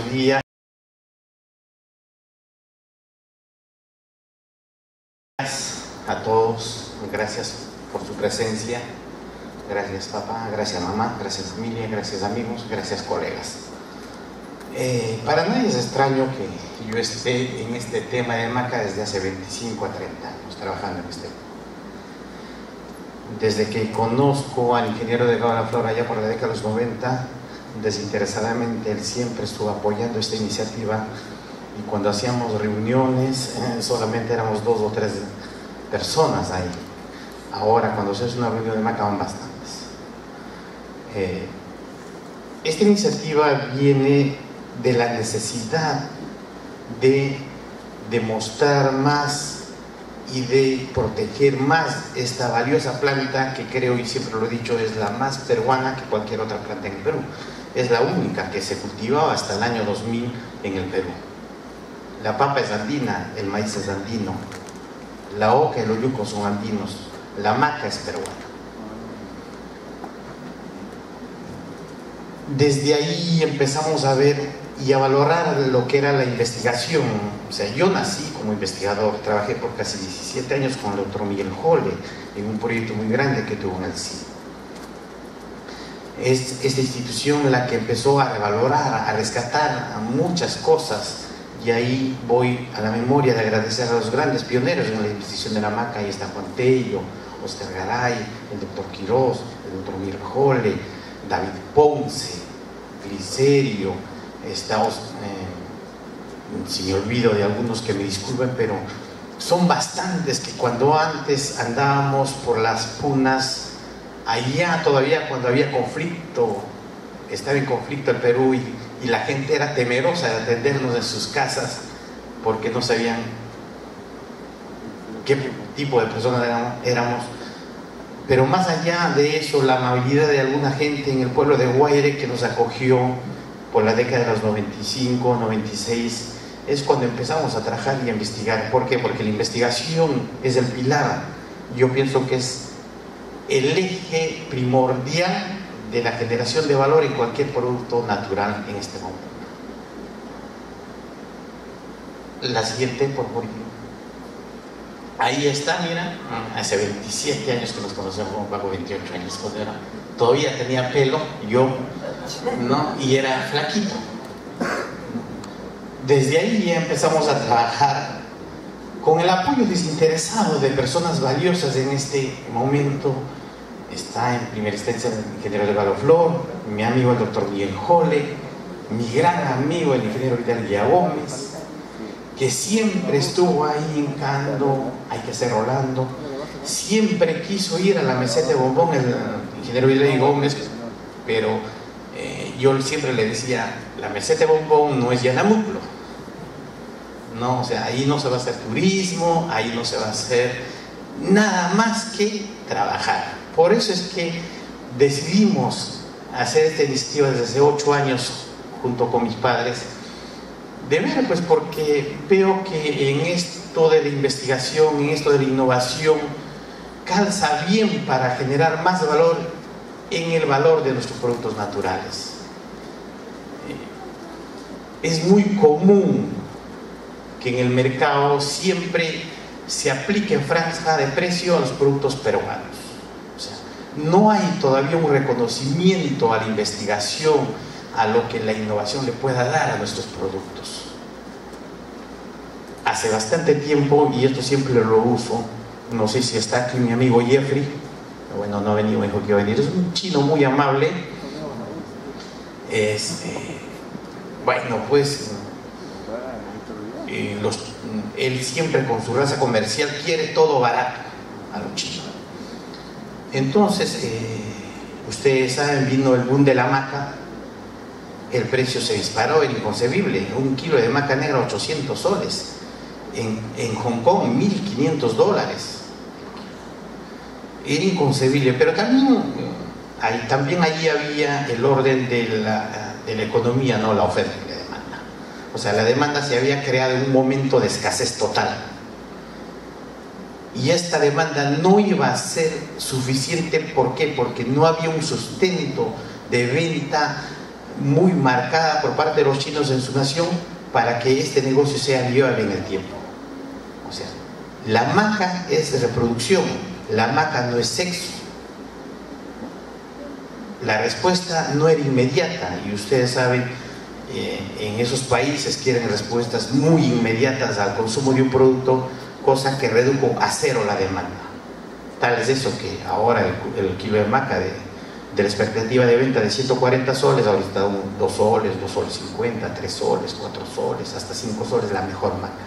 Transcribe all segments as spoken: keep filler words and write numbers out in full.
buenos días a todos, gracias por su presencia, gracias papá, gracias mamá, gracias familia, gracias amigos, gracias colegas. Eh, para nadie es extraño que yo esté en este tema de Maca desde hace veinticinco a treinta años trabajando en este tema. Desde que conozco al ingeniero Delgado de la Flor allá por la década de los noventa, desinteresadamente él siempre estuvo apoyando esta iniciativa, y cuando hacíamos reuniones eh, solamente éramos dos o tres personas ahí. Ahora cuando se hace una reunión de Maca van bastantes. Eh, esta iniciativa viene de la necesidad de demostrar más y de proteger más esta valiosa planta que creo, y siempre lo he dicho, es la más peruana que cualquier otra planta en el Perú. Es la única que se cultivaba hasta el año dos mil en el Perú. La papa es andina, el maíz es andino, la oca y los yucos son andinos, la maca es peruana. Desde ahí empezamos a ver y a valorar lo que era la investigación. O sea, yo nací como investigador, trabajé por casi diecisiete años con el doctor Miguel Jole en un proyecto muy grande que tuvo en el C I E. Es esta institución la que empezó a revalorar, a rescatar a muchas cosas, y ahí voy a la memoria de agradecer a los grandes pioneros en la investigación de la maca. Ahí está Juan Tello, Oscar Garay, el doctor Quirós, el doctor Miguel Jole, David Ponce, Glicerio, está, eh, si me olvido de algunos que me disculpen, pero son bastantes que cuando antes andábamos por las punas, allá todavía cuando había conflicto, estaba en conflicto el Perú, y, y la gente era temerosa de atendernos en sus casas porque no sabían qué tipo de personas éramos. Pero más allá de eso, la amabilidad de alguna gente en el pueblo de Guaire que nos acogió por la década de los noventa y cinco, noventa y seis, es cuando empezamos a trabajar y a investigar. ¿Por qué? Porque la investigación es el pilar, yo pienso que es el eje primordial de la generación de valor en cualquier producto natural en este momento. La siguiente, por favor. Ahí está, mira, hace veintisiete años que nos conocemos, como Paco, veintiocho años, cuando era, todavía tenía pelo, yo, ¿no? Y era flaquito. Desde ahí ya empezamos a trabajar con el apoyo desinteresado de personas valiosas en este momento. Está en primera instancia el ingeniero Delgado Flor, mi amigo el doctor Miguel Jole, mi gran amigo el ingeniero Vidal Gómez, que siempre estuvo ahí hincando, hay que hacer Rolando, siempre quiso ir a la meseta de bombón el ingeniero Vidal Gómez, pero eh, yo siempre le decía, la meseta de bombón no es Yanamuclo, no, o sea, ahí no se va a hacer turismo, ahí no se va a hacer nada más que trabajar. Por eso es que decidimos hacer esta iniciativa desde hace ocho años junto con mis padres. De ver, pues porque veo que en esto de la investigación, en esto de la innovación, calza bien para generar más valor en el valor de nuestros productos naturales. Es muy común que en el mercado siempre se aplique franja de precio a los productos peruanos. O sea, no hay todavía un reconocimiento a la investigación, a lo que la innovación le pueda dar a nuestros productos. Hace bastante tiempo, y esto siempre lo uso, no sé si está aquí mi amigo Jeffrey, bueno, no ha venido, me dijo que iba a venir, es un chino muy amable. Este, bueno, pues eh, los, él siempre con su raza comercial quiere todo barato a los chinos. Entonces, eh, ustedes saben, vino el boom de la maca, el precio se disparó, era inconcebible, un kilo de maca negra ochocientos soles, en, en Hong Kong mil quinientos dólares, era inconcebible. Pero también, ahí, también allí había el orden de la, de la economía, no la oferta y la demanda. O sea, la demanda se había creado en un momento de escasez total, y esta demanda no iba a ser suficiente. ¿Por qué? Porque no había un sustento de venta muy marcada por parte de los chinos en su nación para que este negocio sea viable en el tiempo. O sea, la maca es reproducción, la maca no es sexo. La respuesta no era inmediata y ustedes saben, eh, en esos países quieren respuestas muy inmediatas al consumo de un producto, cosa que redujo a cero la demanda. Tal es eso que ahora el, el kilo de maca de, de la expectativa de venta de ciento cuarenta soles, ahora está un dos soles, dos soles cincuenta, tres soles, cuatro soles, hasta cinco soles la mejor maca.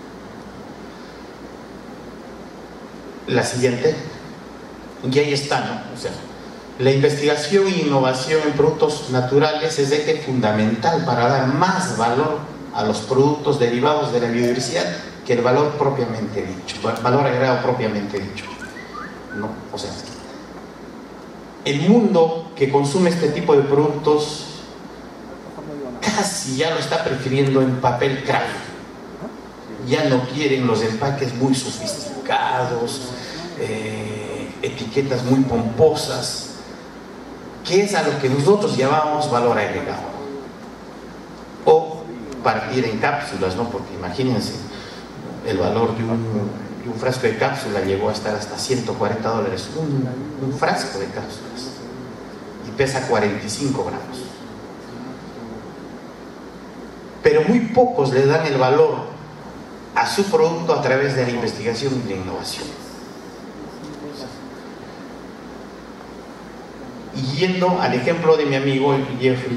La siguiente, y ahí está, ¿no? O sea, la investigación e innovación en productos naturales es de eje fundamental para dar más valor a los productos derivados de la biodiversidad que el valor propiamente dicho, valor agregado propiamente dicho, ¿no? O sea, el mundo que consume este tipo de productos casi ya lo está prefiriendo en papel craft. Ya no quieren los empaques muy sofisticados, eh, etiquetas muy pomposas, que es a lo que nosotros llamamos valor agregado. O partir en cápsulas, ¿no? Porque imagínense, el valor de un, de un frasco de cápsula llegó a estar hasta ciento cuarenta dólares, un, un frasco de cápsulas, y pesa cuarenta y cinco gramos. Pero muy pocos le dan el valor a su producto a través de la investigación y la innovación. Y yendo al ejemplo de mi amigo Jeffrey,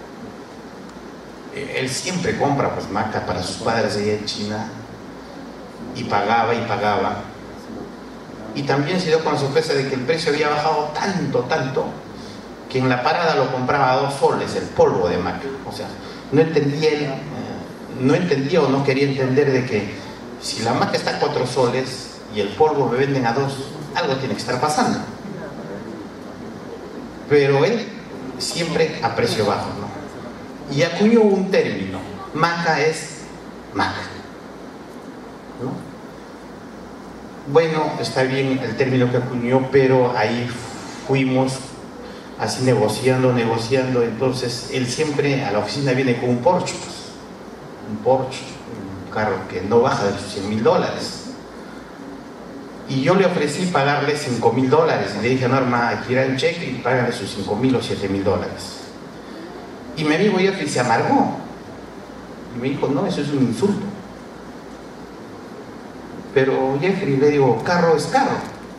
él siempre compra pues maca para sus padres allá en China, y pagaba y pagaba, y también se dio con la sorpresa de que el precio había bajado tanto, tanto, que en la parada lo compraba a dos soles el polvo de maca. O sea, no entendía él, eh, no entendía o no quería entender de que si la maca está a cuatro soles y el polvo me venden a dos, algo tiene que estar pasando. Pero él siempre a precio bajo, ¿no? Y acuñó un término: maca es maca, ¿no? Bueno, está bien el término que acuñó, pero ahí fuimos así negociando, negociando. Entonces él siempre a la oficina viene con un Porsche, pues, un Porsche, un carro que no baja de sus cien mil dólares. Y yo le ofrecí pagarle cinco mil dólares. Y le dije a Norma, gira el cheque y págale sus cinco mil o siete mil dólares. Y mi amigo Jeffrey se amargó. Y me dijo, no, eso es un insulto. Pero Jeffrey, le digo, carro es carro,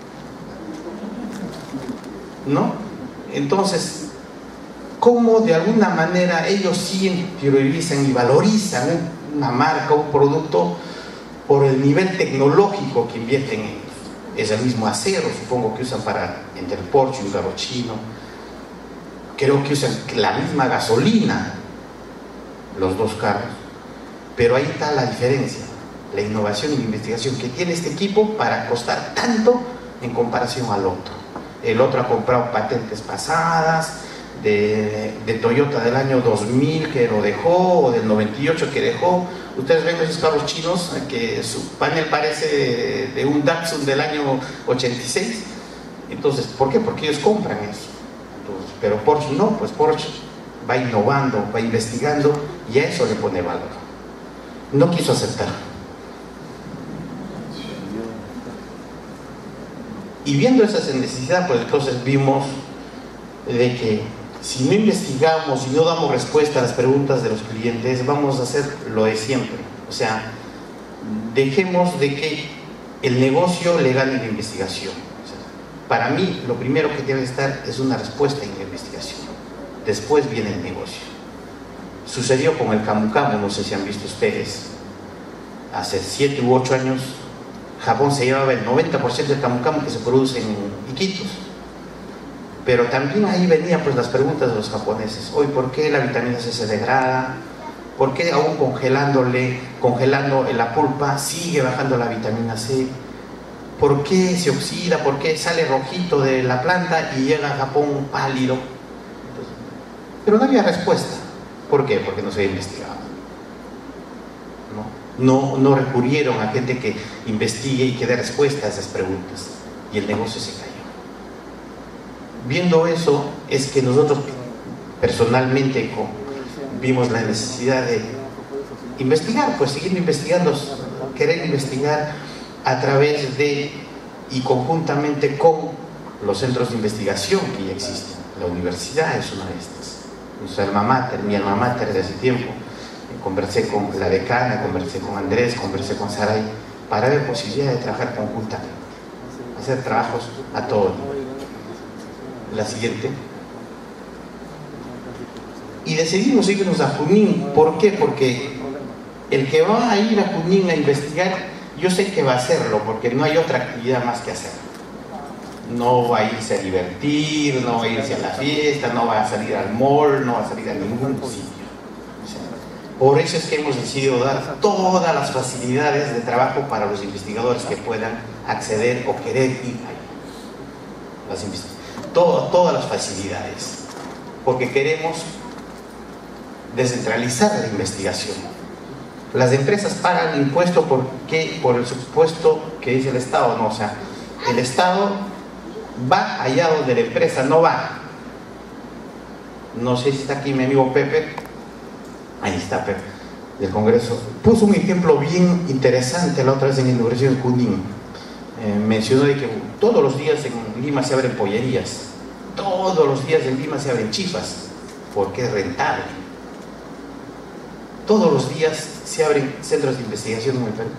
¿no? Entonces, ¿cómo de alguna manera ellos sí priorizan y valorizan una marca, un producto, por el nivel tecnológico que invierten en ellos? Es el mismo acero, supongo que usan para entre el Porsche y un carro chino. Creo que usan la misma gasolina los dos carros, pero ahí está la diferencia, la innovación y la investigación que tiene este equipo para costar tanto en comparación al otro. El otro ha comprado patentes pasadas de, de Toyota del año dos mil que lo dejó, o del noventa y ocho que dejó. Ustedes ven esos carros chinos que su panel parece de, de un Datsun del año ochenta y seis. Entonces, ¿por qué? Porque ellos compran eso. Entonces, pero Porsche no, pues Porsche va innovando, va investigando, y a eso le pone valor. No quiso aceptar. Y viendo esa necesidad, pues entonces vimos de que si no investigamos y no damos respuesta a las preguntas de los clientes, vamos a hacer lo de siempre. O sea, dejemos de que el negocio le gane la investigación. O sea, para mí, lo primero que debe estar es una respuesta en la investigación. Después viene el negocio. Sucedió con el camu camu, no sé si han visto ustedes. Hace siete u ocho años, Japón se llevaba el noventa por ciento del camu camu que se produce en Iquitos. Pero también ahí venían pues las preguntas de los japoneses. Hoy, ¿por qué la vitamina C se degrada? ¿Por qué aún congelándole, congelando la pulpa sigue bajando la vitamina C? ¿Por qué se oxida? ¿Por qué sale rojito de la planta y llega a Japón pálido? Entonces, pero no había respuesta. ¿Por qué? Porque no se había investigado. No, no, no recurrieron a gente que investigue y que dé respuesta a esas preguntas. Y el negocio se cayó. Viendo eso, es que nosotros personalmente con, vimos la necesidad de investigar, pues seguir investigando, querer investigar a través de y conjuntamente con los centros de investigación que ya existen. La universidad es una de estas. Nuestra alma mater, mi alma mater desde hace tiempo. Conversé con la decana, conversé con Andrés, conversé con Saray, para ver posibilidad de trabajar conjuntamente, hacer trabajos a todo nivel. La siguiente. Y decidimos irnos a Junín. ¿Por qué? Porque el que va a ir a Junín a investigar, yo sé que va a hacerlo, porque no hay otra actividad más que hacer. No va a irse a divertir, no va a irse a la fiesta, no va a salir al mall, no va a salir a ningún sitio. Por eso es que hemos decidido dar todas las facilidades de trabajo para los investigadores que puedan acceder o querer ir ahí. Las todo, todas las facilidades, porque queremos descentralizar la investigación. Las empresas pagan impuesto por, ¿qué? Por el supuesto que dice el Estado, no, o sea, el Estado va allá donde la empresa no va. No sé si está aquí mi amigo Pepe. Ahí está Pepe, del Congreso. Puso un ejemplo bien interesante la otra vez en la Universidad de Junín. Eh, mencionó de que todos los días en Lima se abren pollerías, todos los días en Lima se abren chifas, porque es rentable. Todos los días se abren centros de investigación en el Perú.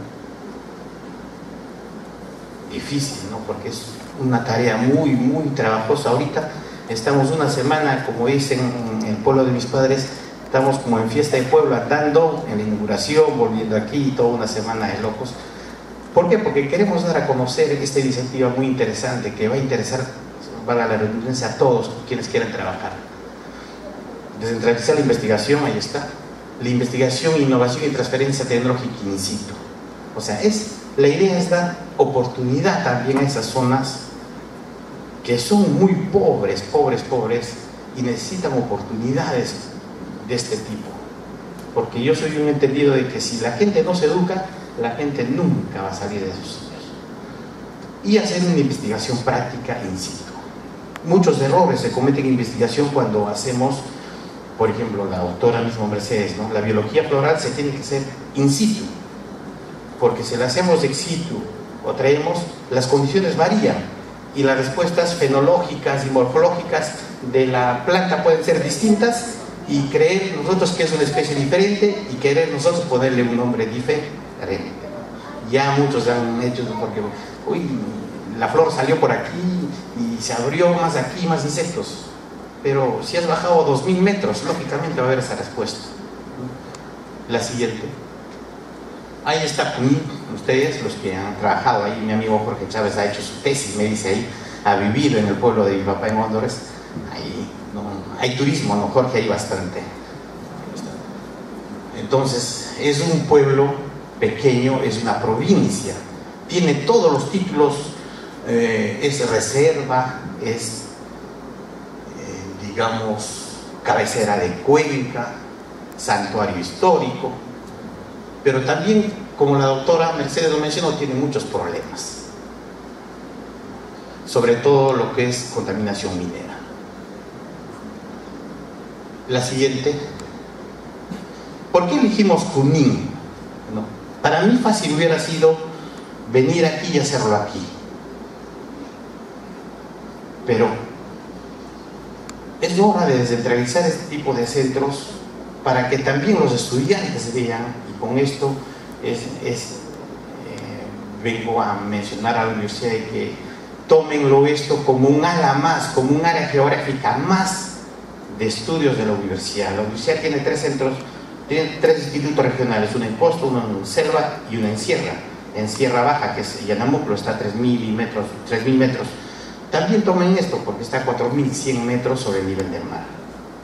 Difícil, ¿no? Porque es una tarea muy, muy trabajosa. Ahorita estamos una semana, como dicen en el pueblo de mis padres, estamos como en fiesta de pueblo, andando en la inauguración, volviendo aquí, toda una semana de locos. ¿Por qué? Porque queremos dar a conocer esta iniciativa muy interesante que va a interesar, valga la redundancia, a todos quienes quieran trabajar. Descentralizar la investigación, ahí está. La investigación, innovación y transferencia tecnológica in situ. O sea, es, la idea es dar oportunidad también a esas zonas que son muy pobres, pobres, pobres, y necesitan oportunidades de este tipo, porque yo soy un entendido de que si la gente no se educa, la gente nunca va a salir de esos sitios. Y hacer una investigación práctica in situ. Muchos errores se cometen en investigación cuando hacemos, por ejemplo, la doctora misma Mercedes, ¿no? La biología floral se tiene que hacer in situ, porque si la hacemos ex situ o traemos, las condiciones varían y las respuestas fenológicas y morfológicas de la planta pueden ser distintas, y creer nosotros que es una especie diferente y querer nosotros ponerle un nombre diferente. Ya muchos han hecho, porque uy, la flor salió por aquí y se abrió más aquí, más insectos, pero si has bajado dos mil metros, lógicamente va a haber esa respuesta. La siguiente. Ahí está ustedes, los que han trabajado ahí. Mi amigo Jorge Chávez ha hecho su tesis, me dice ahí, ha vivido en el pueblo de mi papá en Honduras. Ahí no, hay turismo, ¿no, Jorge? Hay bastante. Entonces, es un pueblo pequeño, es una provincia, tiene todos los títulos, eh, es reserva, es, eh, digamos, cabecera de cuenca, santuario histórico, pero también, como la doctora Mercedes lo mencionó, tiene muchos problemas, sobre todo lo que es contaminación minera. La siguiente. ¿Por qué elegimos Junín? ¿No? Para mí fácil hubiera sido venir aquí y hacerlo aquí, pero es hora de descentralizar este tipo de centros para que también los estudiantes vean, y con esto es, es, eh, vengo a mencionar a la universidad de que tómenlo esto como un ala más, como un área geográfica más de estudios de la universidad. La universidad tiene tres centros, tiene tres institutos regionales, uno en Costo, uno en Selva y uno en Sierra. En Sierra Baja, que es Yanamuclo, está a tres mil metros, tres mil metros. También tomen esto porque está a cuatro mil cien metros sobre el nivel del mar.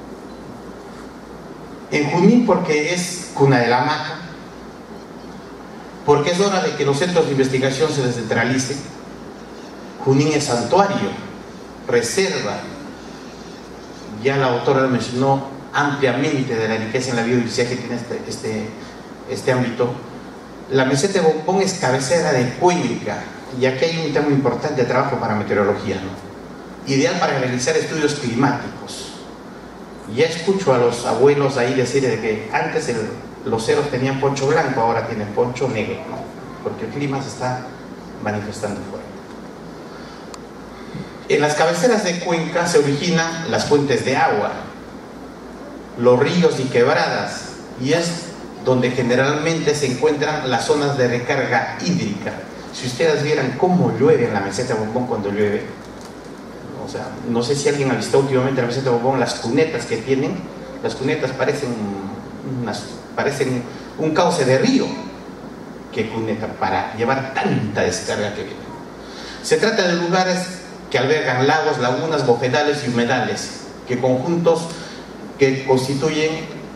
En Junín porque es cuna de la maca, porque es hora de que los centros de investigación se descentralicen. Junín es santuario, reserva. Ya la autora mencionó ampliamente de la riqueza en la biodiversidad que tiene este, este, este ámbito. La meseta de Bombón es cabecera de cuenca, y aquí hay un tema importante de trabajo para meteorología, ¿no? Ideal para realizar estudios climáticos. Ya escucho a los abuelos ahí decir de que antes el, los ceros tenían poncho blanco, ahora tienen poncho negro, ¿no? Porque el clima se está manifestando fuerte. En las cabeceras de Cuenca se originan las fuentes de agua, los ríos y quebradas, y es donde generalmente se encuentran las zonas de recarga hídrica. Si ustedes vieran cómo llueve en la meseta de Bombón cuando llueve, o sea, no sé si alguien ha visto últimamente la meseta de Bombón, las cunetas que tienen, las cunetas parecen, unas, parecen un cauce de río que cuneta para llevar tanta descarga que viene. Se trata de lugares que albergan lagos, lagunas, bofedales y humedales, que conjuntos que constituyen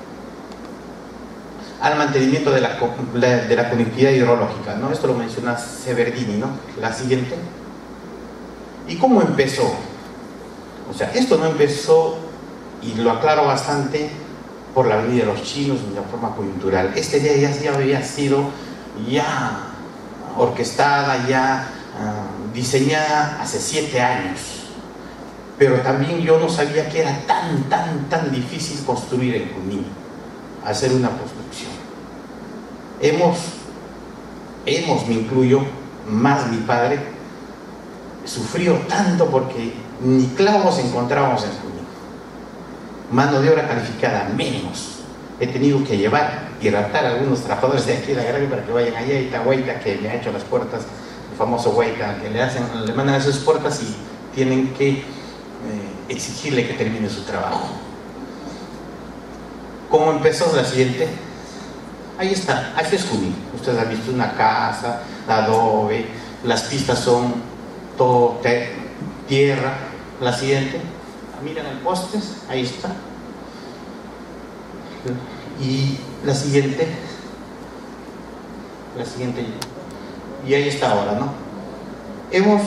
al mantenimiento de la, de la conectividad hidrológica, ¿no? Esto lo menciona Severdini, ¿no? La siguiente. ¿Y cómo empezó? O sea, esto no empezó, y lo aclaro bastante, por la venida de los chinos de una forma coyuntural. Esta idea ya, ya había sido ya orquestada, ya uh, diseñada hace siete años. Pero también yo no sabía que era tan, tan, tan difícil construir en Junín, hacer una construcción. Hemos, hemos, me incluyo, más mi padre, sufrió tanto porque ni clavos encontrábamos en Junín. Mano de obra calificada, menos. He tenido que llevar y raptar a algunos trabajadores de aquí de la Granja para que vayan allá. Y esta Huayta que me ha hecho las puertas, el famoso Huayta, que le, hacen, le mandan esas puertas y tienen que eh, exigirle que termine su trabajo. ¿Cómo empezó? La siguiente. Ahí está, aquí es Junín. Ustedes han visto una casa, adobe, las pistas son todo tierra. La siguiente. Miren el poste, ahí está. Y la siguiente. La siguiente. Y ahí está ahora, ¿no? Hemos.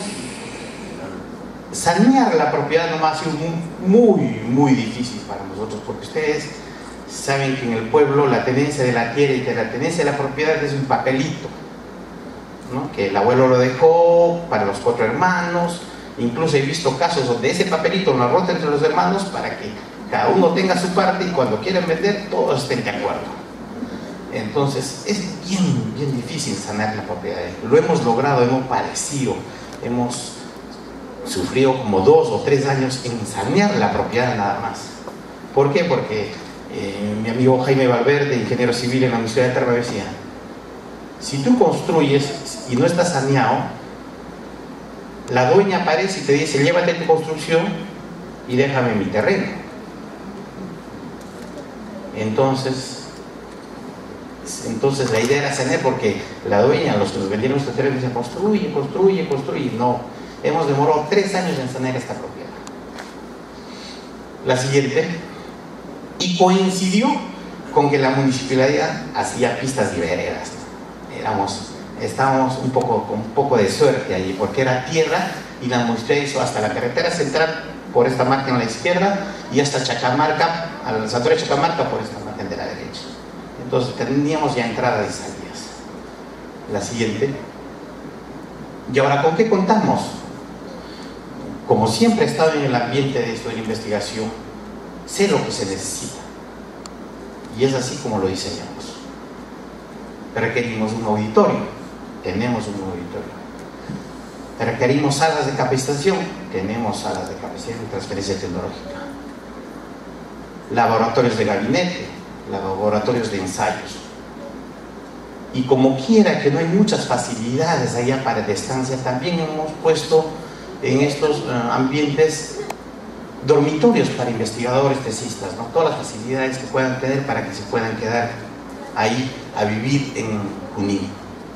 Sanear la propiedad nomás ha sido muy, muy difícil para nosotros, porque ustedes saben que en el pueblo la tenencia de la tierra y que la tenencia de la propiedad es un papelito, ¿no? Que el abuelo lo dejó para los cuatro hermanos. Incluso he visto casos donde ese papelito lo rota entre los hermanos para que cada uno tenga su parte y cuando quieran vender todos estén de acuerdo. Entonces es bien, bien difícil sanar la propiedad. Lo hemos logrado, hemos padecido, hemos sufrido como dos o tres años en sanear la propiedad nada más. ¿Por qué? Porque eh, mi amigo Jaime Valverde, ingeniero civil en la Universidad de Tarma, decía: si tú construyes y no estás saneado, la dueña aparece y te dice: llévate tu construcción y déjame mi terreno. Entonces, entonces la idea era sanear, porque la dueña, los que nos vendieron este terreno, decían: construye, construye, construye. No, hemos demorado tres años en sanear esta propiedad. La siguiente. Y coincidió con que la municipalidad hacía pistas y veredas. Éramos... Estábamos un poco, con un poco de suerte allí, porque era tierra y la municipalidad hizo hasta la carretera central por esta margen a la izquierda y hasta Chacamarca, al santuario de Chacamarca por esta margen de la derecha. Entonces teníamos ya entradas y salidas. La siguiente. ¿Y ahora con qué contamos? Como siempre he estado en el ambiente de esto de la investigación, sé lo que se necesita. Y es así como lo diseñamos. Requerimos un auditorio. Tenemos un auditorio. Requerimos salas de capacitación. Tenemos salas de capacitación y transferencia tecnológica. Laboratorios de gabinete, laboratorios de ensayos. Y como quiera que no hay muchas facilidades allá para de estancia, también hemos puesto en estos uh, ambientes dormitorios para investigadores tesistas, ¿no? Todas las facilidades que puedan tener para que se puedan quedar ahí a vivir en Junín.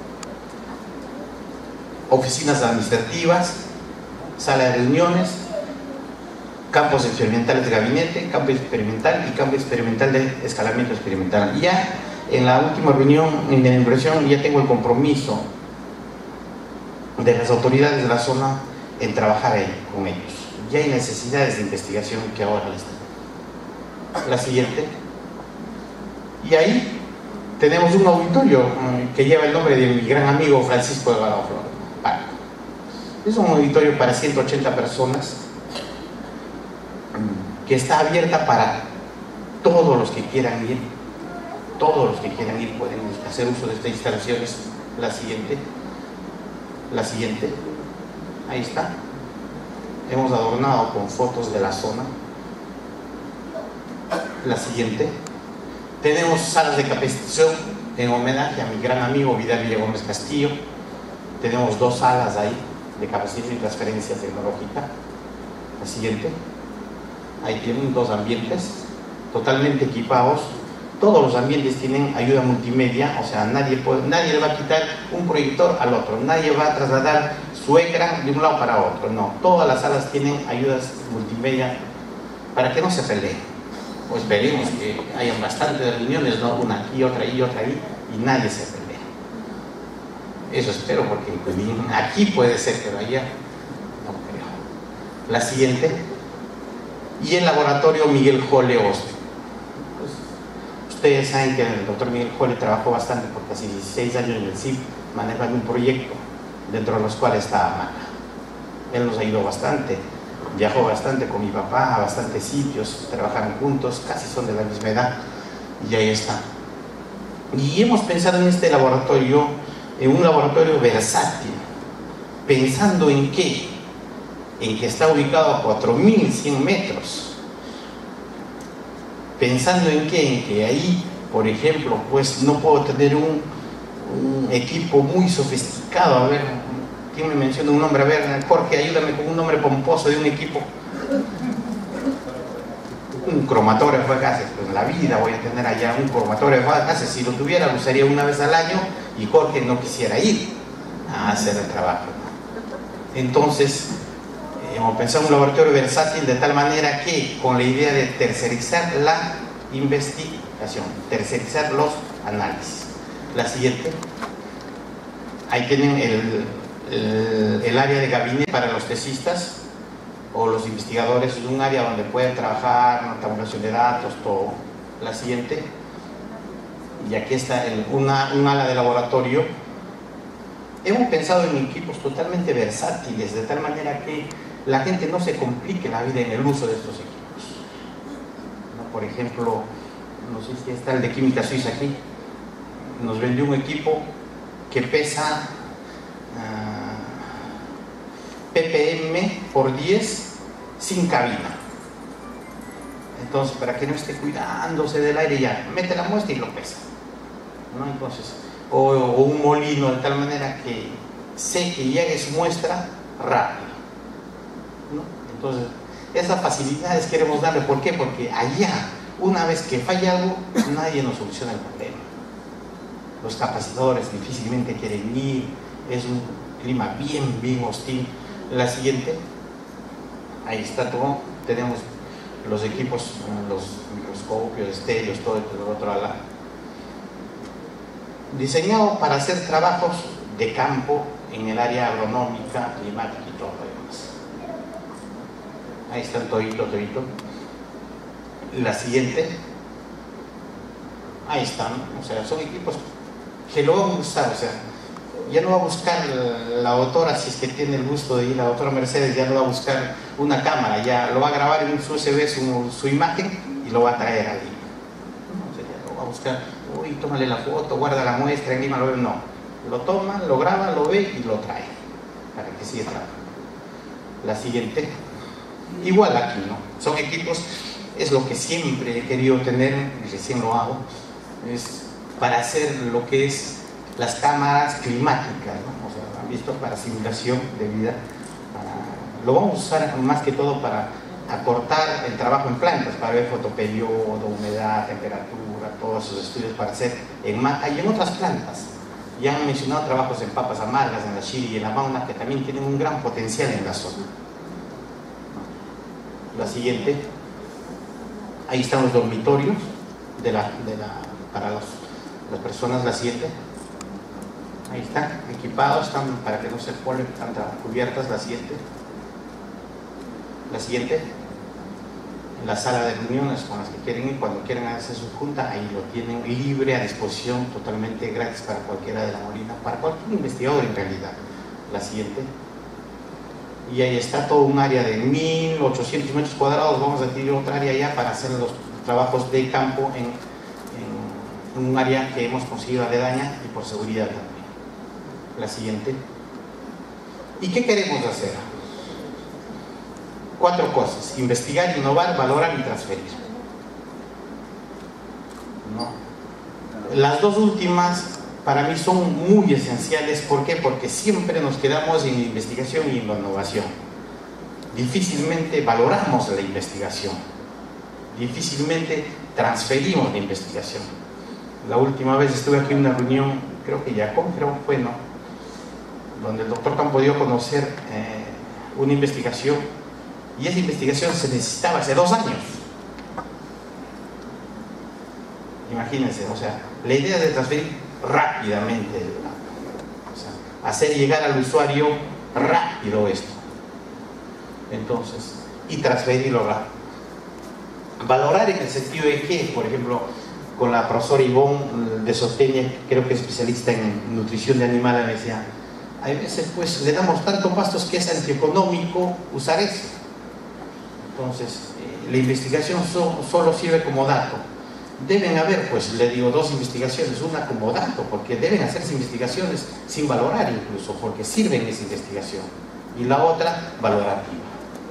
Oficinas administrativas, sala de reuniones, campos experimentales de gabinete, campo experimental y campo experimental de escalamiento experimental. Y ya en la última reunión en la impresión ya tengo el compromiso de las autoridades de la zona en trabajar ahí con ellos. Ya hay necesidades de investigación que ahora les dan. La siguiente. Y ahí tenemos un auditorio que lleva el nombre de mi gran amigo Francisco de Baroflor. Es un auditorio para ciento ochenta personas que está abierta para Todos los que quieran ir, todos los que quieran ir pueden hacer uso de estas instalaciones. La siguiente, la siguiente, ahí está. Hemos adornado con fotos de la zona. La siguiente, tenemos salas de capacitación en homenaje a mi gran amigo Vidal Villa Gómez Castillo. Tenemos dos salas ahí de capacitación y transferencia tecnológica. La siguiente, ahí tienen dos ambientes totalmente equipados. Todos los ambientes tienen ayuda multimedia, o sea, nadie, puede, nadie le va a quitar un proyector al otro, nadie va a trasladar su ecran de un lado para otro, no. Todas las salas tienen ayudas multimedia para que no se peleen. O esperemos que hayan bastantes reuniones, ¿no? Una aquí, otra ahí, otra ahí, y nadie se pelee. Eso espero, porque aquí puede ser, pero allá no creo. La siguiente, y el laboratorio Miguel Jole Ospe. Ustedes saben que el doctor Miguel Jole trabajó bastante por casi dieciséis años en el C I P, manejando un proyecto dentro de los cuales estaba Maca. Él nos ayudó bastante, viajó bastante con mi papá a bastantes sitios, trabajaron juntos, casi son de la misma edad, y ahí está. Y hemos pensado en este laboratorio, en un laboratorio versátil, pensando en qué, en que está ubicado a cuatro mil cien metros. Pensando en qué, en que ahí, por ejemplo, pues no puedo tener un, un equipo muy sofisticado. A ver, ¿quién me menciona un nombre? A ver, Jorge, ayúdame con un nombre pomposo de un equipo. Un cromatógrafo de gases. Pues en la vida voy a tener allá un cromatógrafo de gases. Si lo tuviera, lo usaría una vez al año y Jorge no quisiera ir a hacer el trabajo. Entonces, hemos pensado en un laboratorio versátil de tal manera que con la idea de tercerizar la investigación, tercerizar los análisis. La siguiente, ahí tienen el, el, el área de gabinete para los tesistas o los investigadores, es un área donde pueden trabajar, tabulación de datos, todo. La siguiente, y aquí está el, una, un ala de laboratorio. Hemos pensado en equipos totalmente versátiles, de tal manera que la gente no se complique la vida en el uso de estos equipos, ¿no? Por ejemplo, no sé si está el de Química Suiza aquí, nos vendió un equipo que pesa uh, ppm por diez sin cabina. Entonces, para que no esté cuidándose del aire, ya mete la muestra y lo pesa, ¿no? Entonces, o, o un molino de tal manera que seque y llegue su muestra rápido, ¿no? Entonces, esas facilidades queremos darle. ¿Por qué? Porque allá, una vez que falla algo, nadie nos soluciona el problema. Los capacitadores difícilmente quieren ir, es un clima bien, bien hostil. La siguiente, ahí está todo, tenemos los equipos, los microscopios, estéreos, todo el otro lado, diseñado para hacer trabajos de campo en el área agronómica, climática y todo lo demás. Ahí está el todito, todito. La siguiente, ahí están, o sea, son equipos que lo van a usar, o sea, ya no va a buscar la autora, si es que tiene el gusto de ir, la autora Mercedes ya no va a buscar una cámara, ya lo va a grabar en su U S B su, su imagen y lo va a traer ahí. No, o sea, ya lo va a buscar, uy, tómale la foto, guarda la muestra, en Lima lo ve, no. Lo toma, lo graba, lo ve y lo trae, para que siga trabajando. La siguiente, igual aquí, ¿no? Son equipos, es lo que siempre he querido tener, y recién lo hago, es para hacer lo que es las cámaras climáticas, ¿no? O sea, han visto, para simulación de vida. Para, lo vamos a usar más que todo para acortar el trabajo en plantas, para ver fotoperiodo, humedad, temperatura, todos esos estudios para hacer en Maca y en otras plantas. Ya han mencionado trabajos en papas amargas, en la chiri y en la mauna, que también tienen un gran potencial en la zona. La siguiente, ahí están los dormitorios de la, de la, para los, las personas. La siguiente, ahí están equipados, están para que no se polen, están cubiertas. La siguiente, la siguiente, la sala de reuniones con las que quieren ir, cuando quieran hacer su junta, ahí lo tienen libre a disposición, totalmente gratis para cualquiera de la Molina, para cualquier investigador en realidad. La siguiente, y ahí está todo un área de mil ochocientos metros cuadrados. Vamos a adquirir otra área ya para hacer los trabajos de campo en, en un área que hemos conseguido aledaña y por seguridad también. La siguiente. ¿Y qué queremos hacer? Cuatro cosas: investigar, innovar, valorar y transferir. ¿No? Las dos últimas para mí son muy esenciales. ¿Por qué? Porque siempre nos quedamos en investigación y en la innovación. Difícilmente valoramos la investigación, difícilmente transferimos la investigación. La última vez estuve aquí en una reunión, creo que Jacob, creo que fue, ¿no?, donde el doctor Campo dio a conocer eh, una investigación, y esa investigación se necesitaba hace dos años. Imagínense, o sea, la idea es de transferir rápidamente, o sea, hacer llegar al usuario rápido esto. Entonces, y transferirlo rápido. Valorar en el sentido de que, por ejemplo, con la profesora Ivonne de Sosteña, creo que es especialista en nutrición de animales, me decía, hay veces pues le damos tanto pastos que es antieconómico usar eso. Entonces, eh, la investigación so, solo sirve como dato. Deben haber, pues le digo, dos investigaciones, una como dato, porque deben hacerse investigaciones sin valorar incluso, porque sirven esa investigación, y la otra valorativa.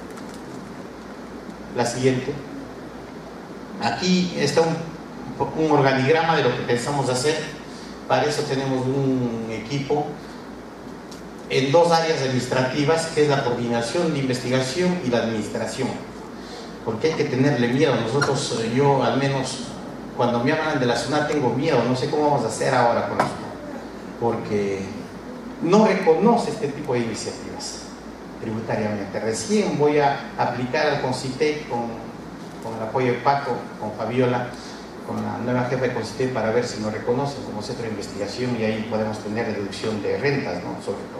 La siguiente. Aquí está un, un organigrama de lo que pensamos hacer. Para eso tenemos un equipo en dos áreas administrativas, que es la coordinación de investigación y la administración, porque hay que tenerle miedo. Nosotros, yo al menos, cuando me hablan de la SUNAT tengo miedo, no sé cómo vamos a hacer ahora con esto, porque no reconoce este tipo de iniciativas tributariamente. Recién voy a aplicar al CONCITEC con, con el apoyo de Paco, con Fabiola, con la nueva jefa de CONCITEC, para ver si nos reconocen como centro de investigación, y ahí podemos tener reducción de rentas, ¿no?, sobre todo.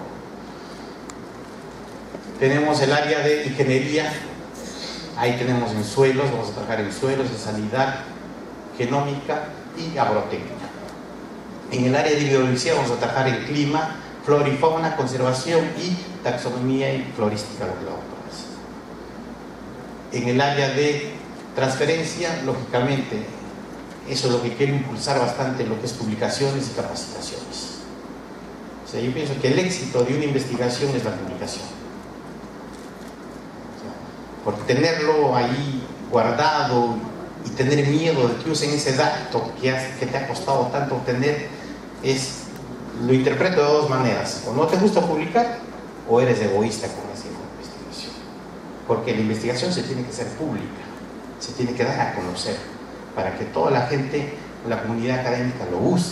Tenemos el área de ingeniería, ahí tenemos en suelos, vamos a trabajar en suelos, en sanidad, genómica y agrotécnica. En el área de biología vamos a trabajar en clima, flora y fauna, conservación y taxonomía y florística, lo que lo vamos. En el área de transferencia, lógicamente, eso es lo que quiero impulsar bastante, lo que es publicaciones y capacitaciones. O sea, yo pienso que el éxito de una investigación es la publicación. O sea, por tenerlo ahí guardado y tener miedo de que usen ese dato que, has, que te ha costado tanto obtener, es, lo interpreto de dos maneras: o no te gusta publicar, o eres egoísta con esa investigación, porque la investigación se tiene que hacer pública, se tiene que dar a conocer, para que toda la gente, la comunidad académica lo use.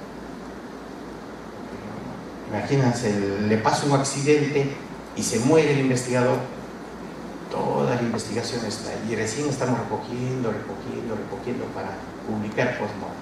Imagínense, le pasa un accidente y se muere el investigador, toda la investigación está ahí, y recién estamos recogiendo, recogiendo, recogiendo para publicar, pues no.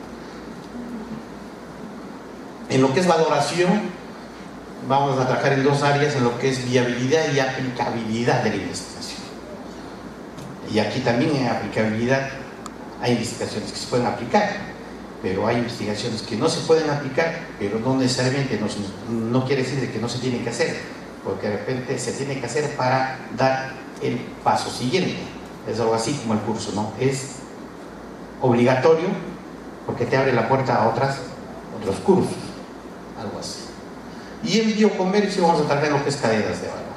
En lo que es valoración, vamos a trabajar en dos áreas, en lo que es viabilidad y aplicabilidad de la investigación. Y aquí también en aplicabilidad hay investigaciones que se pueden aplicar, pero hay investigaciones que no se pueden aplicar, pero no necesariamente, no, no quiere decir que no se tienen que hacer, porque de repente se tiene que hacer para dar el paso siguiente. Es algo así como el curso, ¿no? Es obligatorio porque te abre la puerta a otras, otros cursos, algo así. Y en biocomercio vamos a tratar en lo que es cadenas de valor.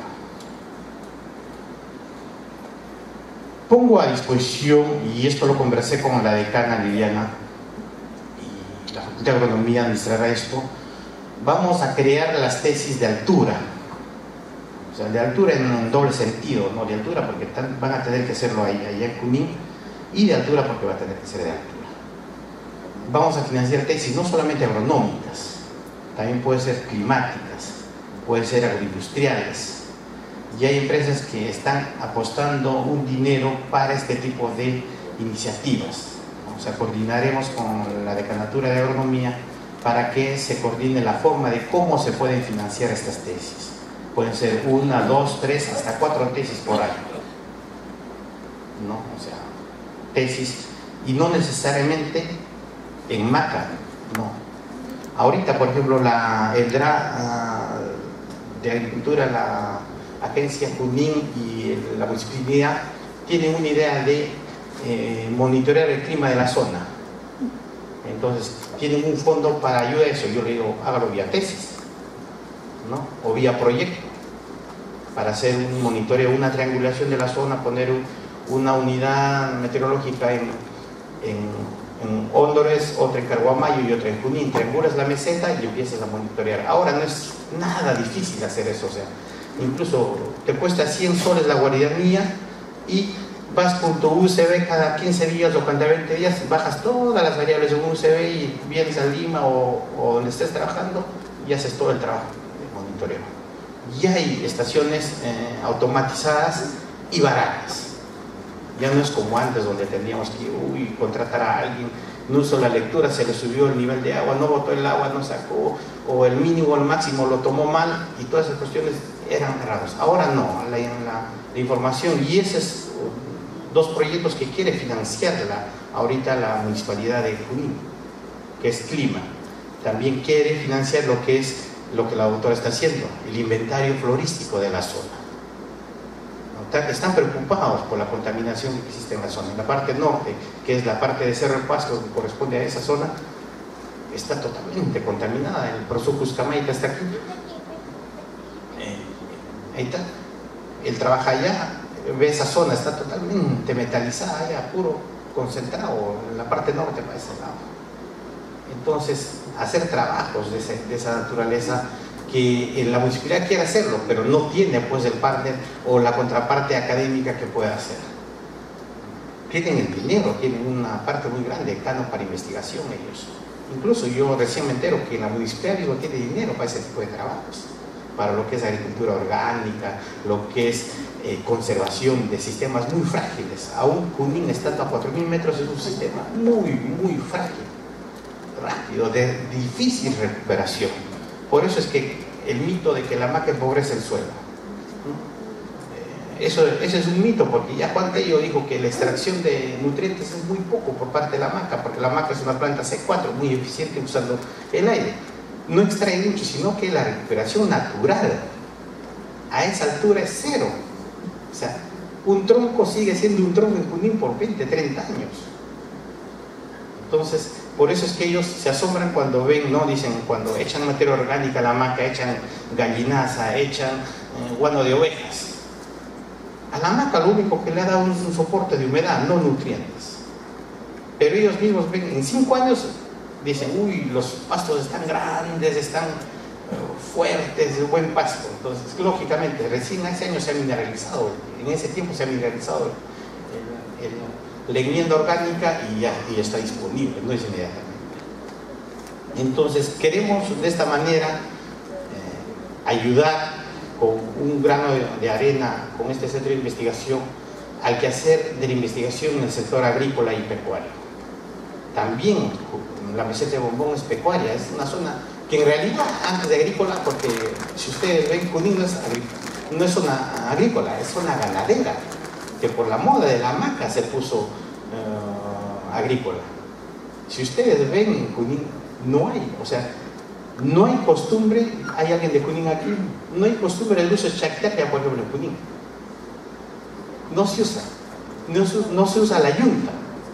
Pongo a disposición, y esto lo conversé con la decana Liliana, y la Facultad de Agronomía administrará esto, vamos a crear las tesis de altura. O sea, de altura en un doble sentido, no de altura porque van a tener que hacerlo ahí, allá en Junín, y de altura porque va a tener que ser de altura. Vamos a financiar tesis no solamente agronómicas, también puede ser climáticas, puede ser agroindustriales, y hay empresas que están apostando un dinero para este tipo de iniciativas. O sea, coordinaremos con la Decanatura de Agronomía para que se coordine la forma de cómo se pueden financiar estas tesis. Pueden ser una, dos, tres, hasta cuatro tesis por año, ¿no? O sea, tesis, y no necesariamente en Maca, no. Ahorita, por ejemplo, la el D R A uh, de Agricultura, la Agencia Junín y la Municipalidad tienen una idea de eh, monitorear el clima de la zona. Entonces, tienen un fondo para ayuda a eso. Yo le digo, hágalo vía tesis, ¿no? O vía proyecto, para hacer un monitoreo, una triangulación de la zona, poner un, una unidad meteorológica en, en, en Hóndores, otra en Carguamayo y otra en Junín. Triangulas la meseta y empiezas a monitorear. Ahora no es nada difícil hacer eso, o sea, incluso te cuesta cien soles la guardianía y vas con tu U C B cada quince días o cada veinte días, bajas todas las variables de un U C B y vienes a Lima o, o donde estés trabajando y haces todo el trabajo de monitoreo. Ya hay estaciones eh, automatizadas y baratas. Ya no es como antes, donde teníamos que uy, contratar a alguien, no hizo la lectura, se le subió el nivel de agua, no botó el agua, no sacó, o el mínimo o el máximo lo tomó mal, y todas esas cuestiones eran erradas. Ahora no, la, la, la información, y esos dos proyectos que quiere financiar la, ahorita la Municipalidad de Junín, que es clima, también quiere financiar lo que es lo que la autora está haciendo, el inventario florístico de la zona. Están preocupados por la contaminación que existe en la zona. En la parte norte, que es la parte de Cerro Pasco, que corresponde a esa zona, está totalmente contaminada. El proceso Cuscamaita está aquí. Eh, ahí está. Él trabaja allá, ve esa zona, está totalmente metalizada, allá, puro concentrado, en la parte norte para ese lado. Entonces, hacer trabajos de, ese, de esa naturaleza, que la municipalidad quiere hacerlo, pero no tiene pues el partner o la contraparte académica que pueda hacer. Tienen el dinero, tienen una parte muy grande de cano para investigación ellos. Incluso yo recién me entero que la municipalidad mismo tiene dinero para ese tipo de trabajos, para lo que es agricultura orgánica, lo que es eh, conservación de sistemas muy frágiles. Aún Junín, estando a cuatro mil metros, es un sistema muy, muy frágil, rápido, de difícil recuperación. Por eso es que el mito de que la maca empobrece el suelo, eso, ese es un mito, porque ya Juan Tello dijo que la extracción de nutrientes es muy poco por parte de la maca, porque la maca es una planta C cuatro muy eficiente usando el aire. No extrae mucho, sino que la recuperación natural a esa altura es cero. O sea, un tronco sigue siendo un tronco en Junín por veinte, treinta años. Entonces, por eso es que ellos se asombran cuando ven, ¿no? Dicen, cuando echan materia orgánica a la maca, echan gallinaza, echan eh, guano de ovejas. A la maca lo único que le ha dado es un soporte de humedad, no nutrientes. Pero ellos mismos ven, en cinco años, dicen, uy, los pastos están grandes, están uh, fuertes, de buen pasto. Entonces, lógicamente, recién ese año se ha mineralizado, en ese tiempo se ha mineralizado el, el, el la enmienda orgánica y ya y está disponible, no es inmediatamente. Entonces queremos de esta manera eh, ayudar con un grano de, de arena con este centro de investigación al quehacer de la investigación en el sector agrícola y pecuario. También la meseta de Bombón es pecuaria, es una zona que en realidad antes de agrícola, porque si ustedes ven, Junín no es, no es zona agrícola, es zona ganadera, que por la moda de la maca se puso uh, agrícola. Si ustedes ven en Junín, no hay, o sea, no hay costumbre, hay alguien de Junín aquí, no hay costumbre del uso de chactaca, por ejemplo, en Junín. No se usa, no se, no se usa la yunta.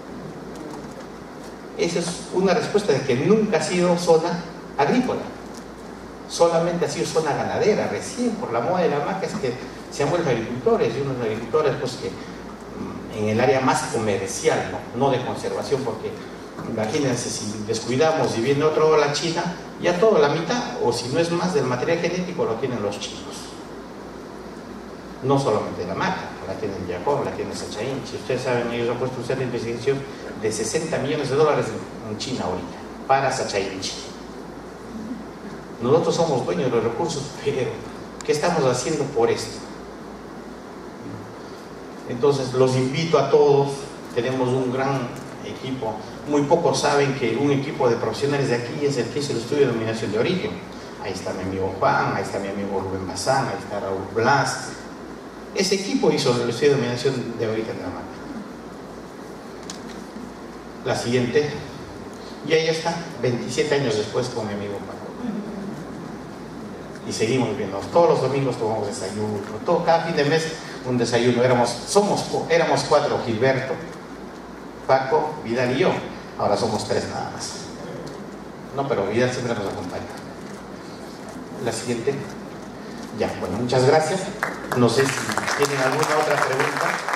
Esa es una respuesta de que nunca ha sido zona agrícola, solamente ha sido zona ganadera. Recién por la moda de la maca es que se han vuelto agricultores, y unos agricultores pues que en el área más comercial, no, no de conservación, porque imagínense, si descuidamos y viene otro la China, ya todo, la mitad, o si no es más del material genético, lo tienen los chinos. No solamente la maca, la tienen Jacob, la tienen Sachaín. Si ustedes saben, ellos han puesto un centro de investigación de sesenta millones de dólares en China ahorita, para Sachaín. Nosotros somos dueños de los recursos, pero ¿qué estamos haciendo por esto? Entonces los invito a todos, tenemos un gran equipo. Muy pocos saben que un equipo de profesionales de aquí es el que hizo el estudio de denominación de origen. Ahí está mi amigo Juan, ahí está mi amigo Rubén Bazán, ahí está Raúl Blas. Ese equipo hizo el estudio de denominación de origen de la maca. La siguiente, y ahí está, veintisiete años después con mi amigo Juan. Y seguimos viendo, todos los domingos tomamos desayuno, todo, cada fin de mes un desayuno. Éramos, somos, éramos cuatro: Gilberto, Paco, Vidal y yo. Ahora somos tres nada más. No, pero Vidal siempre nos acompaña. La siguiente. Ya, bueno, muchas gracias. No sé si tienen alguna otra pregunta.